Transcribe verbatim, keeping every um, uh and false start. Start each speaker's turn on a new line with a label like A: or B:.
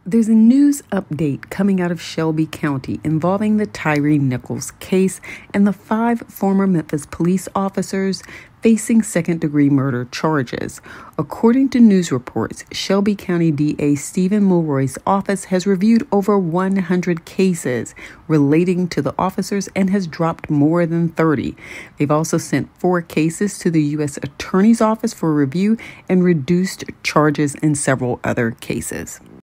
A: There's a news update coming out of Shelby County involving the Tyre Nichols case and the five former Memphis police officers facing second-degree murder charges. According to news reports, Shelby County D A Stephen Mulroy's office has reviewed over one hundred cases relating to the officers and has dropped more than thirty. They've also sent four cases to the U S Attorney's Office for review and reduced charges in several other cases.